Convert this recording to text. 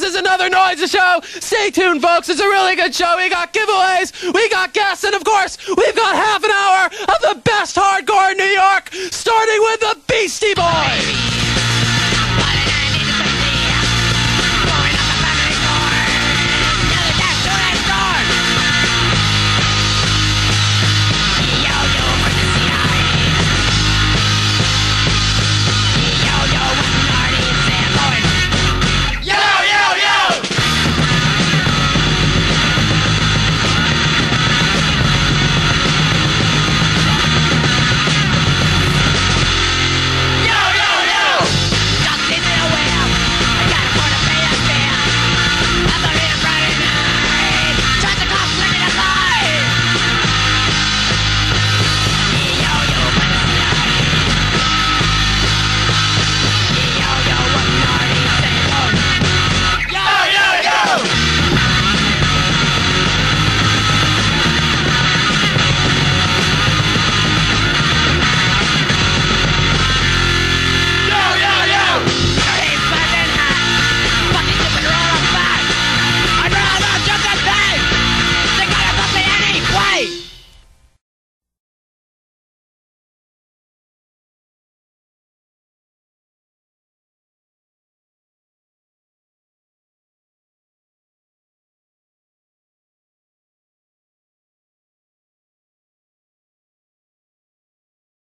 This is another Noise Show. Stay tuned, folks. It's a really good show. We got giveaways, we got guests, and of course, we've got half an hour of the best hardcore in New York, starting with the Beastie Boys.